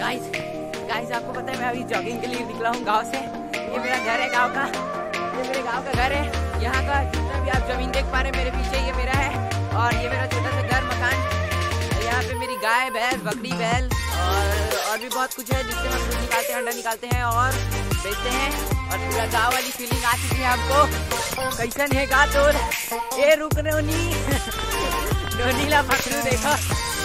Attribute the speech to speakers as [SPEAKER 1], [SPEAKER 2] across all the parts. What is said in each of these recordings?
[SPEAKER 1] Guys आपको पता है मैं अभी जॉगिंग के लिए निकला हूँ गांव से। ये मेरा घर है गांव का, ये मेरे गांव का घर है। यहाँ का जितना भी आप जमीन देख पा रहे हैं मेरे पीछे, ये मेरा है। और ये मेरा छोटा सा घर मकान। यहाँ पे मेरी गाय भैंस बकरी बैल और भी बहुत कुछ है जिससे हम दूध निकालते हैं, अंडा निकालते हैं और बेचते हैं। और पूरा गाँव वाली फीलिंग आ चुकी है आपको। कैसन है गा तोर ये रुक नोनीला पकड़ू देखो।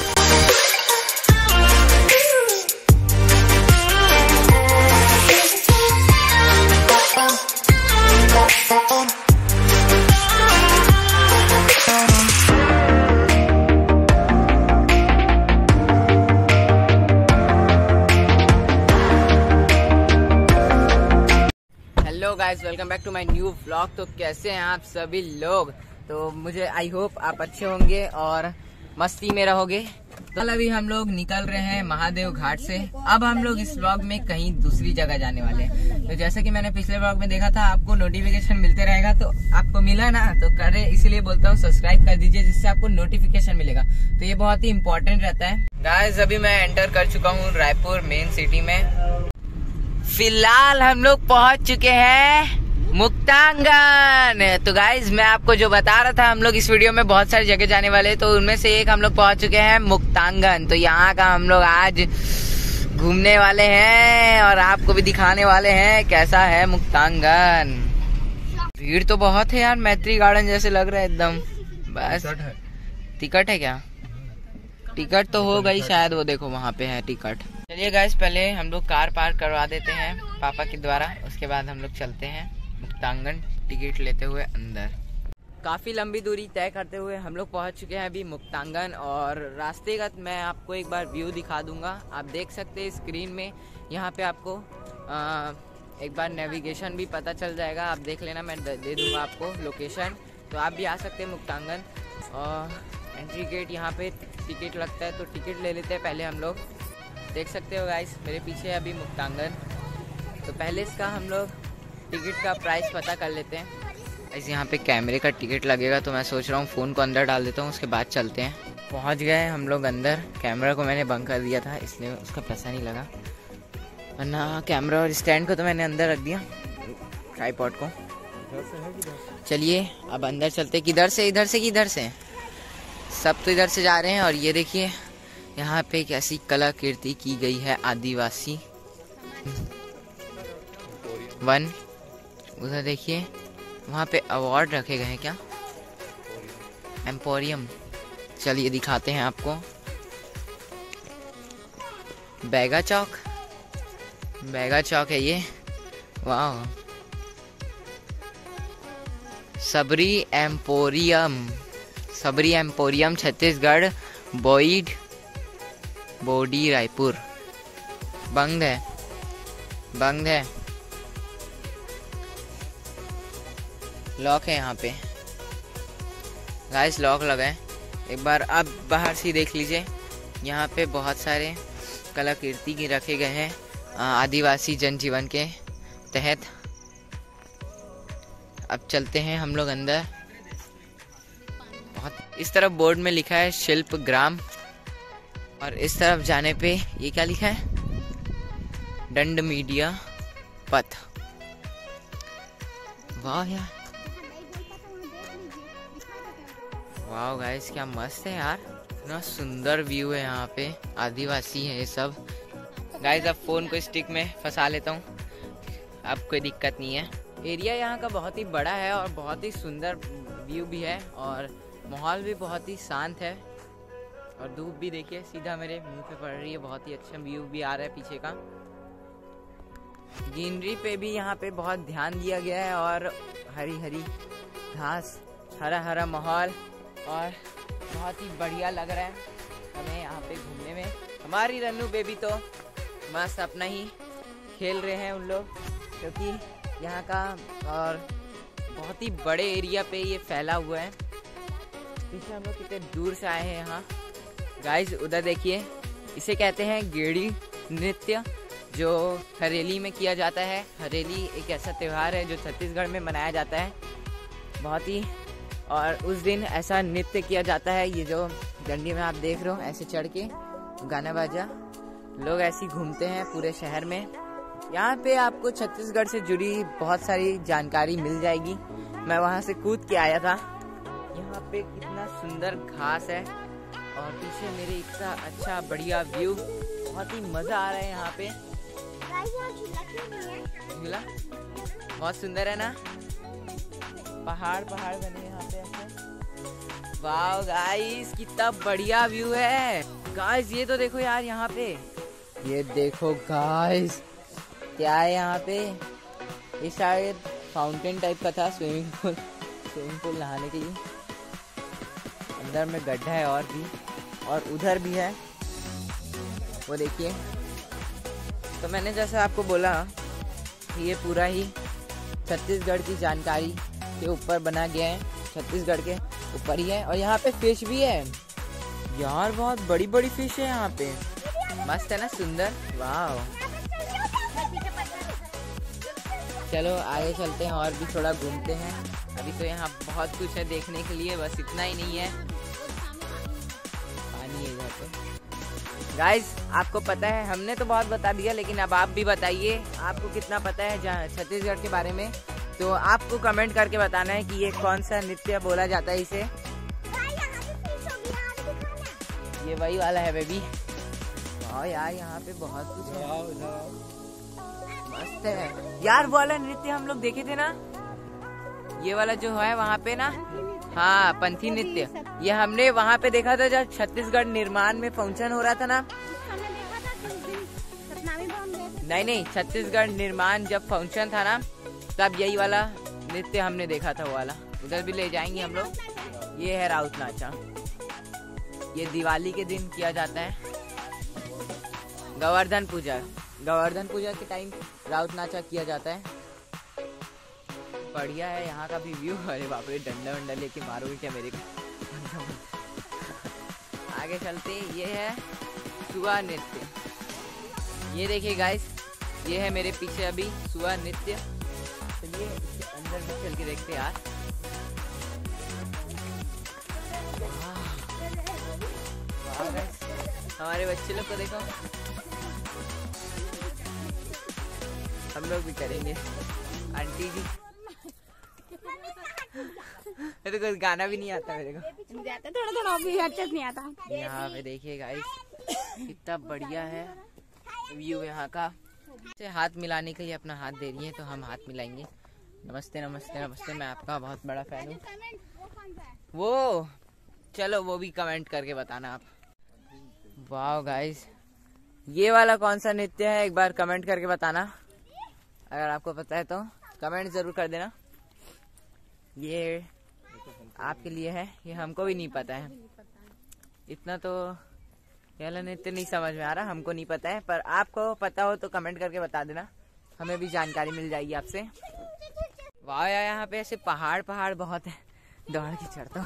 [SPEAKER 1] Hello guys, welcome back to my new vlog. तो कैसे हैं आप सभी लोग? तो मुझे आई होप आप अच्छे होंगे और मस्ती में रहोगे। तो अभी हम लोग निकल रहे हैं महादेव घाट से। अब हम लोग इस व्लॉग में कहीं दूसरी जगह जाने वाले हैं। तो जैसे कि मैंने पिछले व्लॉग में देखा था आपको नोटिफिकेशन मिलते रहेगा, तो आपको मिला ना तो करे, इसीलिए बोलता हूँ सब्सक्राइब कर दीजिए जिससे आपको नोटिफिकेशन मिलेगा। तो ये बहुत ही इंपॉर्टेंट रहता है। गाइस अभी मैं एंटर कर चुका हूँ रायपुर मेन सिटी में। फिलहाल हम लोग पहुंच चुके हैं मुक्तांगन। तो गाइज मैं आपको जो बता रहा था, हम लोग इस वीडियो में बहुत सारी जगह जाने वाले, तो उनमें से एक हम लोग पहुंच चुके हैं मुक्तांगन। तो यहाँ का हम लोग आज घूमने वाले हैं और आपको भी दिखाने वाले हैं कैसा है मुक्तांगन। भीड़ तो बहुत है यार, मैत्री गार्डन जैसे लग रहा है एकदम। बस टिकट है क्या? टिकट तो हो गई शायद, वो देखो वहाँ पे है टिकट। चलिए गाइस पहले हम लोग कार पार्क करवा देते हैं पापा के द्वारा, उसके बाद हम लोग चलते हैं मुक्तांगन टिकट लेते हुए अंदर। काफ़ी लंबी दूरी तय करते हुए हम लोग पहुंच चुके हैं अभी मुक्तांगन। और रास्ते का मैं आपको एक बार व्यू दिखा दूंगा, आप देख सकते हैं स्क्रीन में। यहाँ पे आपको एक बार नेविगेशन भी पता चल जाएगा, आप देख लेना, मैं दे दूंगा आपको लोकेशन। तो आप भी आ सकते हैं मुक्तांगन। और एंट्री गेट यहाँ पे टिकट लगता है, तो टिकट ले लेते हैं पहले हम लोग। देख सकते हो गाइस मेरे पीछे है अभी मुक्तांगन। तो पहले इसका हम लोग टिकट का प्राइस पता कर लेते हैं। ऐसे यहाँ पे कैमरे का टिकट लगेगा, तो मैं सोच रहा हूँ फ़ोन को अंदर डाल देता हूँ, उसके बाद चलते हैं। पहुँच गए हम लोग अंदर। कैमरा को मैंने बंद कर दिया था इसलिए उसका पैसा नहीं लगा, वरना कैमरा और स्टैंड को तो मैंने अंदर रख दिया, ट्राइपॉड को। चलिए अब अंदर चलते। किधर से? इधर से कि इधर से? सब तो इधर से जा रहे हैं। और ये देखिए यहाँ पे कैसी कलाकृति की गई है, आदिवासी वन। उधर देखिए वहाँ पे अवार्ड रखे गए हैं क्या? एम्पोरियम। चलिए दिखाते हैं आपको। बैगा चौक, बैगा चौक है ये। वाह, सबरी एम्पोरियम, सबरी एम्पोरियम छत्तीसगढ़, बोडी रायपुर। बंद है, बंद है, लॉक है यहाँ पे गाइस, लॉक लगा है। एक बार आप बाहर से देख लीजिए, यहाँ पे बहुत सारे कलाकृति की रखे गए हैं आदिवासी जनजीवन के तहत। अब चलते हैं हम लोग अंदर। बहुत इस तरफ बोर्ड में लिखा है शिल्प ग्राम, और इस तरफ जाने पे ये क्या लिखा है? दंड मीडिया पथ। वाह यार, वाह गाइस क्या मस्त है यार, इतना सुंदर व्यू है यहाँ पे। आदिवासी है ये सब। गाइस अब फोन को स्टिक में फंसा लेता हूँ, अब कोई दिक्कत नहीं है। एरिया यहाँ का बहुत ही बड़ा है और बहुत ही सुंदर व्यू भी है, और माहौल भी बहुत ही शांत है। और धूप भी देखिए सीधा मेरे मुंह पे पड़ रही है, बहुत ही अच्छा व्यू भी आ रहा है पीछे का। ग्रीनरी पे भी यहाँ पे बहुत ध्यान दिया गया है, और हरी हरी घास, हरा हरा माहौल, और बहुत ही बढ़िया लग रहा है हमें यहाँ पे घूमने में। हमारी रन्नू बेबी तो मस्त अपना ही खेल रहे हैं उन लोग, क्योंकि यहाँ का और बहुत ही बड़े एरिया पे ये फैला हुआ है। पीछे हम लोग कितने दूर से आए हैं यहाँ। गाइस उधर देखिए, इसे कहते हैं गेड़ी नृत्य, जो हरेली में किया जाता है। हरेली एक ऐसा त्यौहार है जो छत्तीसगढ़ में मनाया जाता है बहुत ही, और उस दिन ऐसा नृत्य किया जाता है। ये जो डंडी में आप देख रहे हो ऐसे चढ़ के गाना बाजा, लोग ऐसे ही घूमते हैं पूरे शहर में। यहाँ पे आपको छत्तीसगढ़ से जुड़ी बहुत सारी जानकारी मिल जाएगी। मैं वहाँ से कूद के आया था। यहाँ पे कितना सुंदर घास है और पीछे मेरे इतना अच्छा बढ़िया व्यू, बहुत ही मजा आ रहा है यहाँ पे। झूला बहुत सुंदर है ना, पहाड़ पहाड़ बने यहाँ पे ऐसे। वाह गाइस कितना बढ़िया व्यू है। गाइस ये तो देखो यार, यहाँ पे ये देखो गाइस क्या है यहाँ पे। ये शायद फाउंटेन टाइप का था, स्विमिंग पूल नहाने के लिए। अंदर में गड्ढा है और भी, और उधर भी है वो देखिए। तो मैंने जैसे आपको बोला ये पूरा ही छत्तीसगढ़ की जानकारी के ऊपर बना गया है, छत्तीसगढ़ के ऊपर ही है। और यहाँ पे फिश भी है यार, बहुत बड़ी बड़ी फिश है यहाँ पे। मस्त है ना, सुंदर। वाह चलो आगे चलते हैं और भी थोड़ा घूमते हैं। अभी तो यहाँ बहुत कुछ है देखने के लिए, बस इतना ही नहीं है। पानी है इधर पे। गाइस आपको पता है, हमने तो बहुत बता दिया, लेकिन अब आप भी बताइए आपको कितना पता है छत्तीसगढ़ के बारे में। तो आपको कमेंट करके बताना है कि ये कौन सा नृत्य बोला जाता है इसे। ये वही वाला है बेबी। वाह यार यहाँ पे बहुत कुछ है, मस्त है यार। वो वाला नृत्य हम लोग देखे थे ना, ये वाला जो है वहाँ पे ना, हाँ पंथी नृत्य, ये हमने वहाँ पे देखा था जब छत्तीसगढ़ निर्माण में फंक्शन हो रहा था ना। नहीं, छत्तीसगढ़ निर्माण जब फंक्शन था ना, तब यही वाला नृत्य हमने देखा था। वो वाला उधर भी ले जाएंगे हम लोग। ये है राउत नाचा, ये दिवाली के दिन किया जाता है। गोवर्धन पूजा के टाइम राउत नाचा किया जाता है। बढ़िया है यहाँ का भी व्यू। अरे बाप रे, डंडा वंडा लेके मारोगे क्या मेरे को। आगे चलते, ये है सुआ नृत्य। ये देखिए गाइस, ये है मेरे पीछे अभी सुआ नृत्य। चलिए इसके अंदर भी चल के देखते यार। वाह गाइस, हमारे बच्चे लोग को देखो, हम लोग भी करेंगे। आंटी जी तो कुछ गाना भी नहीं आता मेरे को,
[SPEAKER 2] थोड़ा भी अच्छा नहीं आता।
[SPEAKER 1] यहाँ पे देखिए गाइस कितना बढ़िया है व्यू यहाँ का। से हाथ मिलाने के लिए अपना हाथ दे रही है, तो हम हाथ मिलाएंगे। नमस्ते नमस्ते नमस्ते, मैं आपका बहुत बड़ा फैन हूँ। वो चलो वो भी कमेंट करके बताना आप। वाह गाइस, ये वाला कौन सा नृत्य है, एक बार कमेंट करके बताना। अगर आपको पता है तो कमेंट जरूर कर देना। ये आपके लिए है, ये हमको भी नहीं पता है इतना। तो ये वाला नृत्य नहीं समझ में आ रहा, हमको नहीं पता है। पर आपको पता हो तो कमेंट करके बता देना, हमें भी जानकारी मिल जाएगी आपसे। वाह यार यहाँ पे ऐसे पहाड़ बहुत है, दौड़ के चढ़ता हूँ।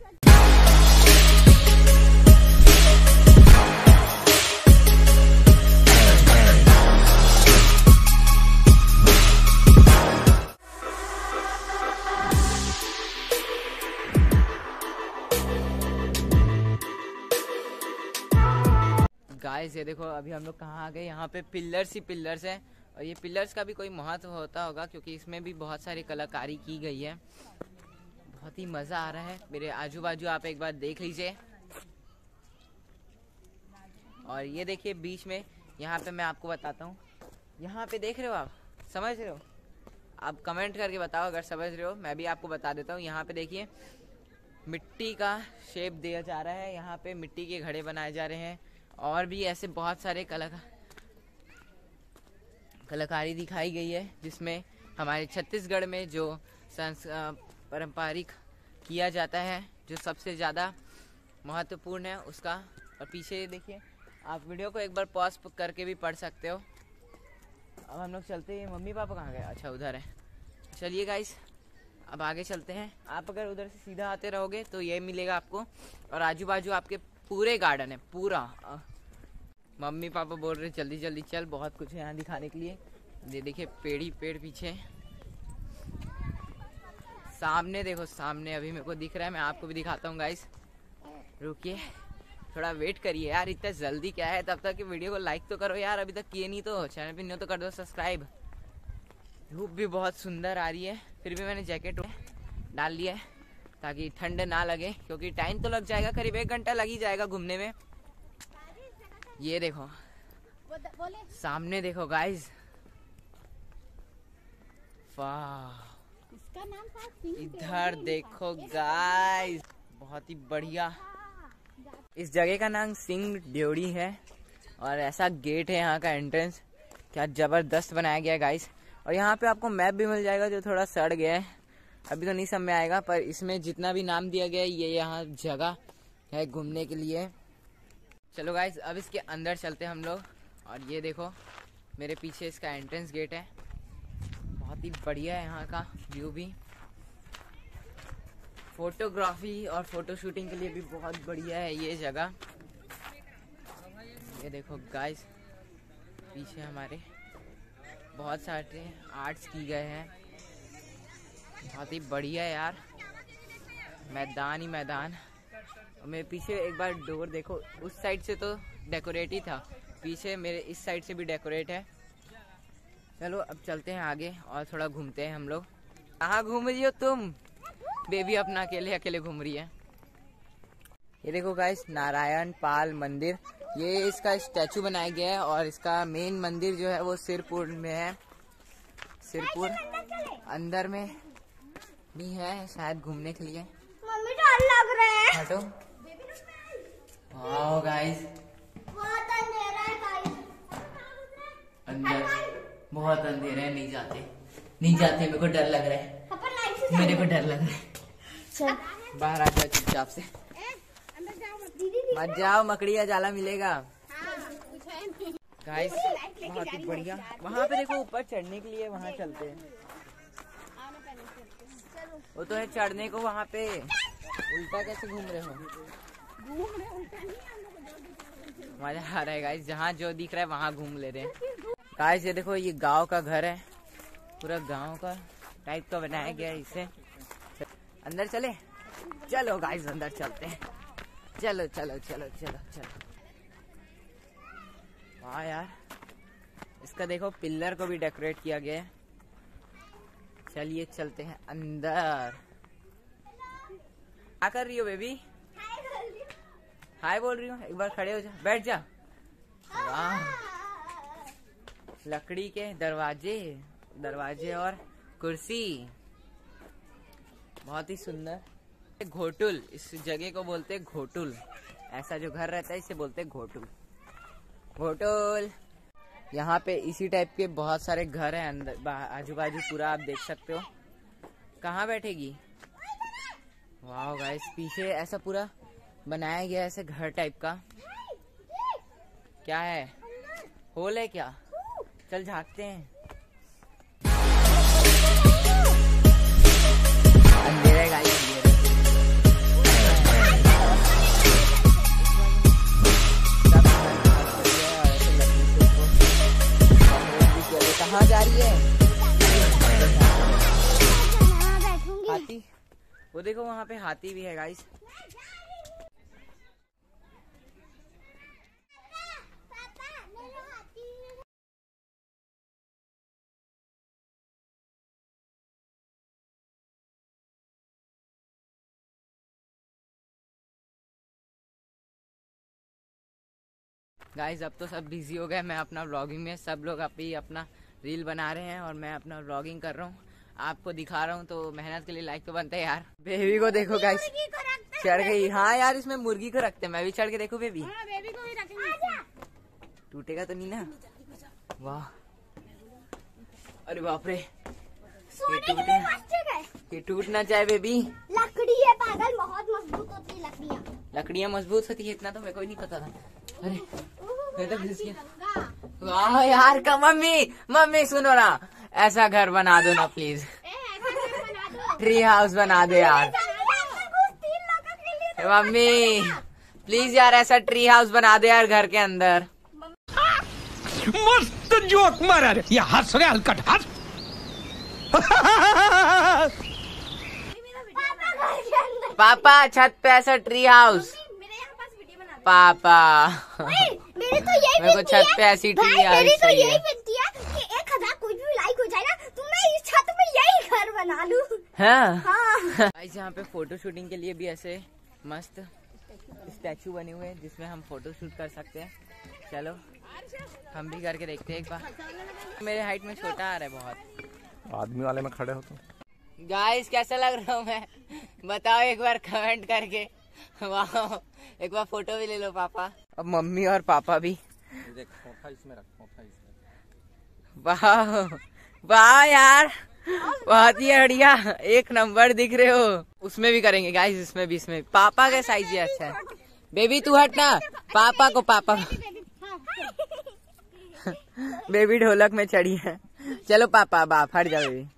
[SPEAKER 1] गाइस ये देखो अभी हम लोग कहाँ आ गए। यहाँ पे पिलर्स ही पिलर्स है, और ये पिलर्स का भी कोई महत्व होता होगा, क्योंकि इसमें भी बहुत सारी कलाकारी की गई है। बहुत ही मजा आ रहा है। मेरे आजू बाजू आप एक बार देख लीजिए। और ये देखिए बीच में, यहाँ पे मैं आपको बताता हूँ। यहाँ पे देख रहे हो आप, समझ रहे हो? आप कमेंट करके बताओ अगर समझ रहे हो, मैं भी आपको बता देता हूँ। यहाँ पे देखिए मिट्टी का शेप दिया जा रहा है, यहाँ पे मिट्टी के घड़े बनाए जा रहे हैं, और भी ऐसे बहुत सारे कलाकारी दिखाई गई है, जिसमें हमारे छत्तीसगढ़ में जो पारंपरिक किया जाता है, जो सबसे ज़्यादा महत्वपूर्ण है उसका। और पीछे देखिए, आप वीडियो को एक बार पॉज करके भी पढ़ सकते हो। अब हम लोग चलते हैं। मम्मी पापा कहाँ गए? अच्छा उधर है। चलिए गाइस अब आगे चलते हैं। आप अगर उधर से सीधा आते रहोगे तो ये मिलेगा आपको, और आजू बाजू आपके पूरे गार्डन है पूरा। मम्मी पापा बोल रहे जल्दी जल्दी चल, बहुत कुछ है यहाँ दिखाने के लिए। ये देखिए पेड़ पीछे सामने देखो, सामने अभी मेरे को दिख रहा है, मैं आपको भी दिखाता हूँ गाइस। रुकिए, थोड़ा वेट करिए यार, इतना जल्दी क्या है। तब तक कि वीडियो को लाइक तो करो यार, अभी तक किए नहीं तो चैनल पे नहीं हो तो कर दो सब्सक्राइब। धूप भी बहुत सुंदर आ रही है, फिर भी मैंने जैकेट डाल लिया है ताकि ठंड ना लगे, क्योंकि टाइम तो लग जाएगा, करीब 1 घंटा लग ही जाएगा घूमने में। ये देखो सामने देखो गाइस, वाह इधर देखो गाइस, बहुत ही बढ़िया। इस जगह का नाम सिंह ड्योढ़ी है और ऐसा गेट है यहाँ का एंट्रेंस, क्या जबरदस्त बनाया गया है गाइस। और यहाँ पे आपको मैप भी मिल जाएगा जो थोड़ा सड़ गया है, अभी तो नहीं समझ में आएगा, पर इसमें जितना भी नाम दिया गया है ये यहाँ जगह है घूमने के लिए। चलो गाइस अब इसके अंदर चलते हैं हम लोग। और ये देखो मेरे पीछे इसका एंट्रेंस गेट है, बहुत ही बढ़िया है यहाँ का व्यू भी। फोटोग्राफी और फोटो शूटिंग के लिए भी बहुत बढ़िया है ये जगह। ये देखो गाइस पीछे हमारे बहुत सारे आर्ट्स की गए हैं, बहुत ही बढ़िया है यार, मैदान ही मैदान। और मेरे पीछे एक बार डोर देखो, उस साइड से तो डेकोरेट ही था, पीछे मेरे इस साइड से भी डेकोरेट है। चलो अब चलते हैं आगे और थोड़ा घूमते हैं हम लोग। कहाँ घूम रही हो तुम? बेबी अपना अकेले अकेले घूम रही है। ये देखो गाइस नारायण पाल मंदिर, ये इसका स्टैचू बनाया गया है और इसका मेन मंदिर जो है वो सिरपुर में है। सिरपुर अंदर में भी है शायद घूमने के लिए।
[SPEAKER 2] मम्मी डर लग रहा है।
[SPEAKER 1] हटो। वाओ गाइस
[SPEAKER 2] बहुत अंधेरा है गाइस।
[SPEAKER 1] अंदर बहुत अंधेरा है, नहीं जाते मेरे को डर लग रहा है, मेरे को डर लग रहा है। बाहर आ जाओ चुपचाप से, मत जाओ मकड़िया जाला मिलेगा। गाइस बहुत ही बढ़िया, वहाँ पे देखो ऊपर चढ़ने के लिए, वहाँ चलते हैं। वो तो है चढ़ने को, वहाँ पे उल्टा कैसे घूम रहे हो? मजा आ रहा है गाइस, जहाँ जो दिख रहा है वहाँ घूम ले रहे हैं। गाइस ये देखो ये गांव का घर है, पूरा गांव का टाइप का बनाया गया है इसे। अंदर चले? चलो गाइस अंदर चलते हैं, चलो चलो चलो चलो चलो। वाह यार, इसका देखो पिलर को भी डेकोरेट किया गया है। चलिए चलते हैं अंदर। क्या कर रही हो बेबी? हाय बोल रही हूँ, एक बार खड़े हो जा, बैठ जा। वाह लकड़ी के दरवाजे और कुर्सी, बहुत ही सुंदर। घोटुल, इस जगह को बोलते हैं घोटुल, ऐसा जो घर रहता है इसे बोलते हैं घोटुल। घोटुल यहाँ पे इसी टाइप के बहुत सारे घर हैं अंदर, आजू बाजू पूरा आप देख सकते हो। कहाँ बैठेगी? वाह गाइस पीछे ऐसा पूरा बनाया गया ऐसे घर टाइप का। क्या है? होल है क्या? चल झाँकते हैं। अंधेरा गाइस, कहाँ जा रही है? हाथी, वो देखो वहाँ पे हाथी भी है गाइस। गाइस अब तो सब बिजी हो गए, मैं अपना व्लॉगिंग में, सब लोग अभी अपना रील बना रहे हैं और मैं अपना व्लॉगिंग कर रहा हूँ, आपको दिखा रहा हूँ, तो मेहनत के लिए लाइक तो बनता है यार। बेबी को देखो गाइस चढ़ गई। हाँ यार इसमें मुर्गी को रखते हैं, मैं भी चढ़ के देखूं बेबी?
[SPEAKER 2] हाँ, बेबी को भी रखेंगे।
[SPEAKER 1] टूटेगा तो नहीं ना? वाह अरे बाप रे, ये टूट ना जाए बेबी।
[SPEAKER 2] लकड़ी है पागल, बहुत मजबूत होती है लकड़ियाँ।
[SPEAKER 1] लकड़ियाँ मजबूत होती है, इतना तो मेरे को ही नहीं पता था। अरे मैं तो घिस गया। वाह यार का मम्मी सुनो ना, ऐसा घर बना दो ना प्लीज, ट्री हाउस बना दो यार मम्मी, प्लीज यार ऐसा ट्री हाउस बना दो यार घर के अंदर।
[SPEAKER 3] मस्त जोक मारा रे, ये हंस रहे हलकट हंस।
[SPEAKER 1] पापा छत पे ऐसा ट्री हाउस।
[SPEAKER 2] मेरे यहाँ पास वीडियो बना
[SPEAKER 1] पापा।
[SPEAKER 2] मेरी तो यही
[SPEAKER 1] मेरे को छत पे ऐसी
[SPEAKER 2] भाई, मेरी तो यही विनती है कि 1000 कुछ भी लाइक हो जाए ना तो मैं इस छत में यही घर बना लूं।
[SPEAKER 1] हाँ। गाइस यहाँ पे फोटो शूटिंग के लिए भी ऐसे मस्त स्टैचू बने हुए हैं जिसमें हम फोटो शूट कर सकते हैं। चलो हम भी करके देखते हैं एक बार। मेरे हाइट में छोटा आ रहा है बहुत।
[SPEAKER 4] आदमी वाले में खड़े हो तो।
[SPEAKER 1] गाइस कैसा लग रहा हूँ मैं, बताओ एक बार कमेंट करके। वाह, एक बार फोटो भी ले लो पापा। अब मम्मी और पापा भी। वाह वाह यार, बहुत ही बढ़िया, एक नंबर दिख रहे हो। उसमें भी करेंगे गाइस, इसमें भी। इसमें पापा का साइज ही अच्छा है। बेबी तू हटना, पापा को बेबी ढोलक में चढ़ी है। चलो पापा बाप हट जाओ बेबी।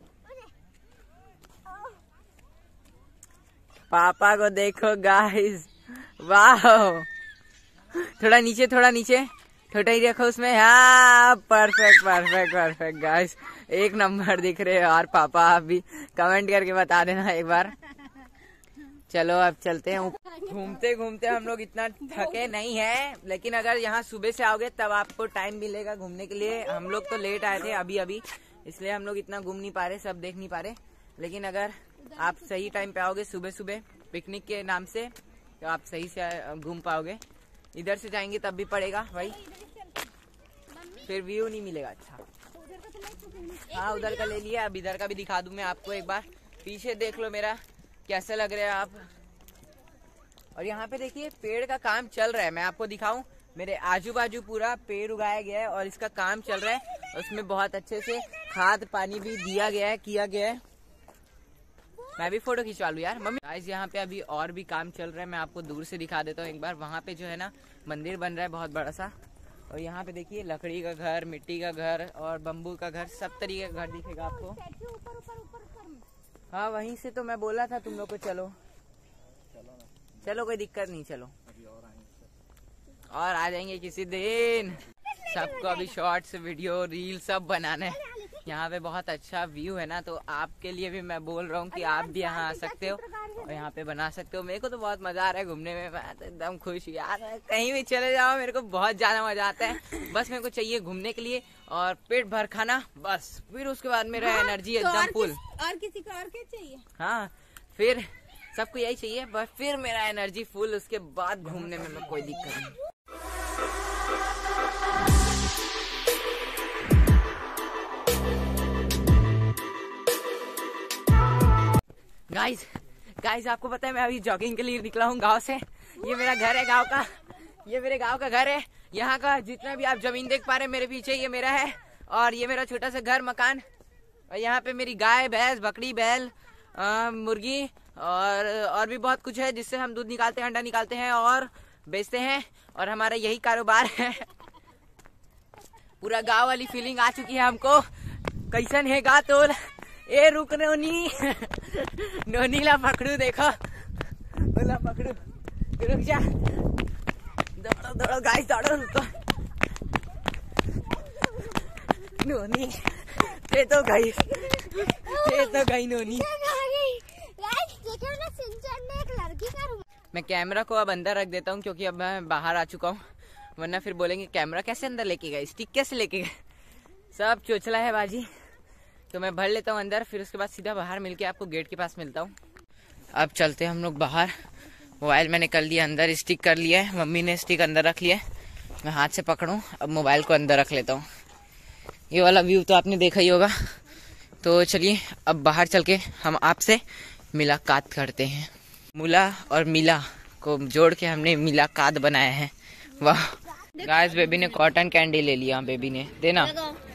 [SPEAKER 1] पापा को देखो गाइस, वाह। थोड़ा नीचे छोटा ही रखो उसमें। हाँ परफेक्ट गाइस, एक नंबर दिख रहे हो। और पापा आप भी कमेंट करके बता देना एक बार। चलो अब चलते हैं। घूमते हम लोग इतना थके नहीं है, लेकिन अगर यहाँ सुबह से आओगे तब आपको टाइम मिलेगा घूमने के लिए। हम लोग तो लेट आए थे अभी, इसलिए हम लोग इतना घूम नहीं पा रहे, सब देख नहीं पा रहे। लेकिन अगर आप सही टाइम पे आओगे सुबह पिकनिक के नाम से, तो आप सही से घूम पाओगे। इधर से जाएंगे तब भी पड़ेगा भाई, फिर व्यू नहीं मिलेगा अच्छा। हाँ उधर का ले लिया, अब इधर का भी दिखा दूं मैं आपको एक बार। पीछे देख लो मेरा कैसा लग रहा है आप। और यहाँ पे देखिए पेड़ का काम चल रहा है, मैं आपको दिखाऊं। मेरे आजू बाजू पूरा पेड़ उगाया गया है और इसका काम चल रहा है। उसमें बहुत अच्छे से खाद पानी भी किया गया है। मैं भी फोटो खिंचवा लूं यार मम्मी। गाइस यहाँ पे अभी और भी काम चल रहा है, मैं आपको दूर से दिखा देता हूँ एक बार। वहाँ पे जो है ना मंदिर बन रहा है बहुत बड़ा सा। और यहाँ पे देखिए लकड़ी का घर, मिट्टी का घर और बम्बू का घर, सब तरीके का घर दिखेगा आपको। हाँ वहीं से तो मैं बोला था तुम लोग को चलो कोई दिक्कत नहीं, चलो और आ जाएंगे किसी दिन। सबको अभी शॉर्ट्स वीडियो रील सब बनाना है। यहाँ पे बहुत अच्छा व्यू है ना, तो आपके लिए भी मैं बोल रहा हूँ कि आप भी यहाँ आ सकते हो और यहाँ पे बना सकते हो। मेरे को तो बहुत मजा आ रहा है घूमने में, मैं तो एकदम खुश हूँ यार। कहीं भी चले जाओ मेरे को बहुत ज्यादा मजा आता है। बस मेरे को चाहिए घूमने के लिए और पेट भर खाना, बस। फिर उसके बाद मेरा एनर्जी एकदम फुल।
[SPEAKER 5] और किसी को और क्या चाहिए?
[SPEAKER 1] हाँ फिर सबको यही चाहिए, बस फिर मेरा एनर्जी फुल। उसके बाद घूमने में कोई दिक्कत नहीं। गाइस आपको पता है मैं अभी जॉगिंग के लिए निकला हूँ गांव से। ये मेरा घर है गांव का, ये मेरे गांव का घर है। यहाँ का जितना भी आप जमीन देख पा रहे हैं मेरे पीछे, ये मेरा है। और ये मेरा छोटा सा घर मकान। और यहाँ पे मेरी गाय भैंस बकरी बैल मुर्गी और भी बहुत कुछ है जिससे हम दूध निकालते हैं, अंडा निकालते हैं और बेचते हैं। और हमारा यही कारोबार है। पूरा गाँव वाली फीलिंग आ चुकी है हमको। कैसन है गा तोल ए रुक नोनी नोनी ला पकड़ू, देखो ला पकड़ू, रुक जा, दौड़ो गाइस दौड़ो, रुको नोनी ये तो गई नोनी। मैं कैमरा को अब अंदर रख देता हूँ क्योंकि अब मैं बाहर आ चुका हूँ, वरना फिर बोलेंगे कैमरा कैसे अंदर लेके गए, स्टिक कैसे लेके गए। सब चोचला है बाजी। तो मैं भर लेता हूँ अंदर, फिर उसके बाद सीधा बाहर मिलके आपको गेट के पास मिलता हूँ। अब चलते हैं हम लोग बाहर। मोबाइल मैंने कर लिया अंदर, स्टिक कर लिया है, मम्मी ने स्टिक अंदर रख लिया है। मैं हाथ से पकड़ूं, अब मोबाइल को अंदर रख लेता हूँ। ये वाला व्यू तो आपने देखा ही होगा। तो चलिए अब बाहर चल के हम आपसे मुलाकात करते हैं। मुला और मिला को जोड़ के हमने मुलाकात बनाया है। वाह गाइस, बेबी ने कॉटन कैंडी ले लिया। बेबी ने देना।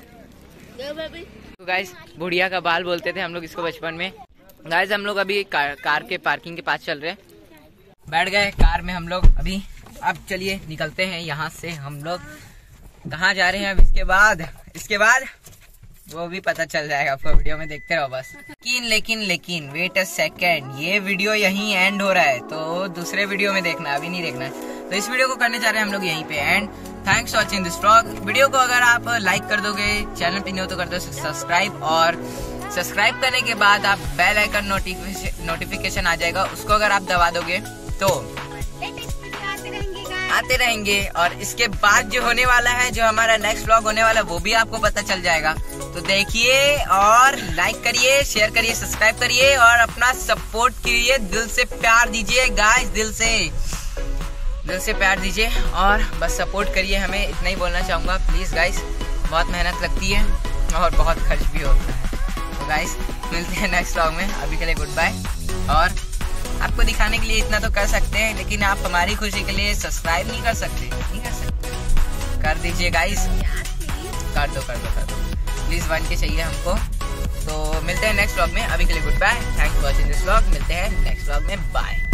[SPEAKER 1] तो गाइस बुढ़िया का बाल बोलते थे हम लोग इसको बचपन में। गाइस हम लोग अभी कार के पार्किंग के पास चल रहे हैं, बैठ गए कार में हम लोग अभी। अब चलिए निकलते हैं यहाँ से। हम लोग कहाँ जा रहे हैं अब इसके बाद वो भी पता चल जाएगा आपको, वीडियो में देखते रहो बस। लेकिन वेट अ सेकेंड, ये वीडियो यहीं एंड हो रहा है, तो दूसरे वीडियो में देखना, अभी नहीं देखना है। तो इस वीडियो को करने जा रहे हैं हम लोग यहीं पे end. Thanks for watching this vlog. Video को अगर आप लाइक कर दोगे, चैनल पे नहीं हो तो कर दो सब्सक्राइब, और सब्सक्राइब करने के बाद आप बेल आइकन नोटिफिकेशन आ जाएगा, उसको अगर आप दबा दोगे तो आते रहेंगे। और इसके बाद जो होने वाला है, जो हमारा नेक्स्ट व्लॉग होने वाला है, वो भी आपको पता चल जाएगा। तो देखिए और लाइक करिए, शेयर करिए, सब्सक्राइब करिए और अपना सपोर्ट करिए। दिल से प्यार दीजिए गाइस, दिल से प्यार दीजिए और बस सपोर्ट करिए हमें, इतना ही बोलना चाहूँगा प्लीज़ गाइस। बहुत मेहनत लगती है और बहुत खर्च भी होता है। तो गाइस मिलते हैं नेक्स्ट व्लॉग में, अभी के लिए गुड बाय। और आपको दिखाने के लिए इतना तो कर सकते हैं, लेकिन आप हमारी खुशी के लिए सब्सक्राइब नहीं कर सकते, कर दीजिए गाइस, कर दो प्लीज, 1K चाहिए हमको। तो मिलते हैं नेक्स्ट व्लॉग में, अभी के लिए good bye. Thanks for watching this vlog, मिलते हैं नेक्स्ट व्लॉग में, बाय।